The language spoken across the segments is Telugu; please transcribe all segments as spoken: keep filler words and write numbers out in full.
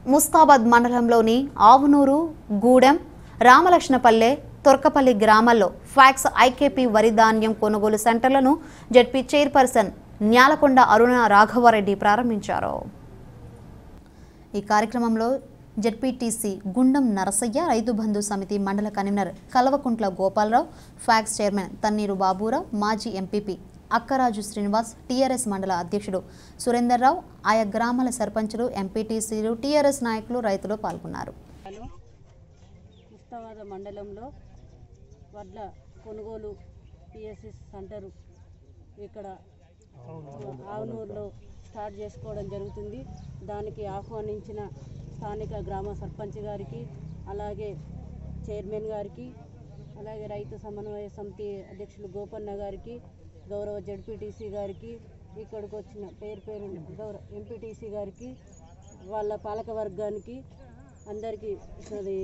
ముస్తాబాద్ మండలంలోని ఆవునూరు, గూడెం, రామలక్ష్మపల్లె, తొర్కపల్లి గ్రామాల్లో ఫ్యాక్స్ ఐకేపీ వరి ధాన్యం కొనుగోలు సెంటర్లను జెడ్పీ చైర్పర్సన్ న్యాలకొండ అరుణ రాఘవరెడ్డి ప్రారంభించారు. ఈ కార్యక్రమంలో జెడ్పీటీసీ గుండం నరసయ్య, రైతు Bandhu Samiti mandal convener Kalvakuntla Gopalarao, PACS chairman Thanneeru Baburao, మాజీ ఎంపీపీ అక్కరాజు శ్రీనివాస్, టీఆర్ఎస్ మండల అధ్యక్షుడు సురేందర్రావు, ఆయా గ్రామాల సర్పంచులు, ఎంపీటీసీలు, టీఆర్ఎస్ నాయకులు, రైతులు పాల్గొన్నారు. ముస్తాబాద్ మండలంలో వడ్ల కొనుగోలు పిఎస్ఎస్ సెంటర్ ఇక్కడ ఆవునూరులో స్టార్ట్ చేసుకోవడం జరుగుతుంది. దానికి ఆహ్వానించిన స్థానిక గ్రామ సర్పంచ్ గారికి, అలాగే చైర్మన్ గారికి, అలాగే రైతు సమన్వయ సమితి అధ్యక్షులు గోపన్న గారికి, గౌరవ జెడ్పీటీసీ గారికి, ఇక్కడికి వచ్చిన పేరు పేరు గౌరవ ఎంపీటీసీ గారికి, వాళ్ళ పాలక వర్గానికి అందరికీ, అది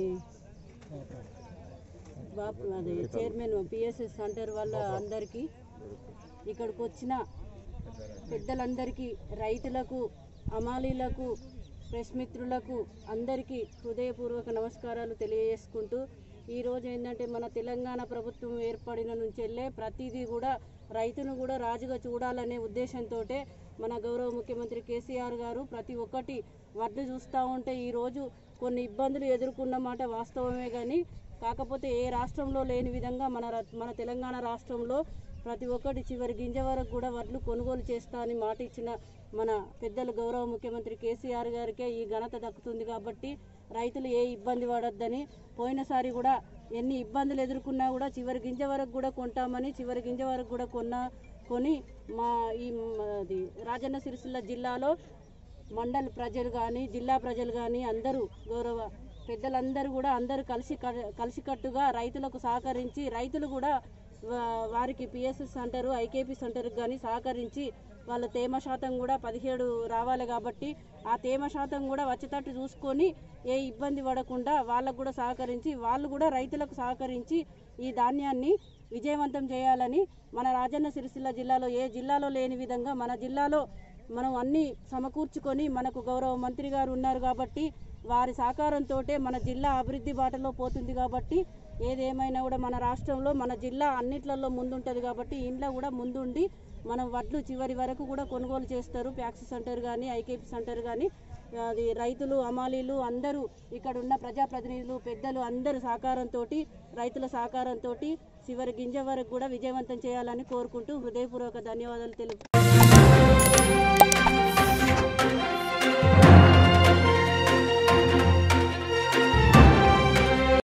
బాపు అది చైర్మన్ పిఎస్ఎస్ సెంటర్ వాళ్ళ అందరికీ, ఇక్కడికి వచ్చిన పెద్దలందరికీ, రైతులకు, అమాలీలకు, ప్రెస్ మిత్రులకు అందరికీ హృదయపూర్వక నమస్కారాలు తెలియజేసుకుంటూ, ఈరోజు ఏంటంటే మన తెలంగాణ ప్రభుత్వం ఏర్పడిన నుంచి వెళ్ళే ప్రతిదీ కూడా రైతును కూడా రాజుగా చూడాలనే ఉద్దేశంతో మన గౌరవ ముఖ్యమంత్రి కేసీఆర్ గారు ప్రతి ఒక్కటి వడ్లు చూస్తూ ఉంటే ఈరోజు కొన్ని ఇబ్బందులు ఎదుర్కొన్న మాట వాస్తవమే. కానీ కాకపోతే ఏ రాష్ట్రంలో లేని విధంగా మన మన తెలంగాణ రాష్ట్రంలో ప్రతి ఒక్కటి చివరి గింజ వరకు కూడా వడ్లు కొనుగోలు చేస్తా అని మాట ఇచ్చిన మన పెద్దలు గౌరవ ముఖ్యమంత్రి కేసీఆర్ గారికే ఈ ఘనత దక్కుతుంది. కాబట్టి రైతులు ఏ ఇబ్బంది పడొద్దని, పోయినసారి కూడా ఎన్ని ఇబ్బందులు ఎదుర్కొన్నా కూడా చివరి గింజ వరకు కూడా కొంటామని, చివరి గింజ వరకు కూడా కొన్నా కొని మా ఈ రాజన్న సిరిసిల్ల జిల్లాలో మండల ప్రజలు కానీ, జిల్లా ప్రజలు కానీ అందరూ గౌరవ పెద్దలందరూ కూడా అందరూ కలిసి కలిసికట్టుగా రైతులకు సహకరించి, రైతులు కూడా వారికి పిఎస్ఎస్ సెంటరు, ఐకేపీ సెంటర్కి కానీ సహకరించి వాళ్ళ తేమ శాతం కూడా పదిహేడు రావాలి. కాబట్టి ఆ తేమ శాతం కూడా వచ్చేటట్టు చూసుకొని ఏ ఇబ్బంది పడకుండా వాళ్ళకు కూడా సహకరించి, వాళ్ళు కూడా రైతులకు సహకరించి ఈ ధాన్యాన్ని విజయవంతం చేయాలని మన రాజన్న సిరిసిల్ల జిల్లాలో ఏ జిల్లాలో లేని విధంగా మన జిల్లాలో మనం అన్నీ సమకూర్చుకొని, మనకు గౌరవ మంత్రి గారు ఉన్నారు కాబట్టి వారి సహకారంతో మన జిల్లా అభివృద్ధి బాటలో పోతుంది. కాబట్టి ఏదేమైనా కూడా మన రాష్ట్రంలో మన జిల్లా అన్నిట్లలో ముందుంటుంది. కాబట్టి ఇంట్లో కూడా ముందుండి మనం వడ్లు చివరి వరకు కూడా కొనుగోలు చేస్తారు. ఫ్యాక్స్ సెంటర్ కానీ, ఐకేపీ సెంటర్ కానీ, అది రైతులు, అమాలీలు అందరూ, ఇక్కడ ఉన్న ప్రజాప్రతినిధులు, పెద్దలు అందరూ సహకారంతో, రైతుల సహకారంతో చివరి గింజ వరకు కూడా విజయవంతం చేయాలని కోరుకుంటూ హృదయపూర్వక ధన్యవాదాలు తెలుపు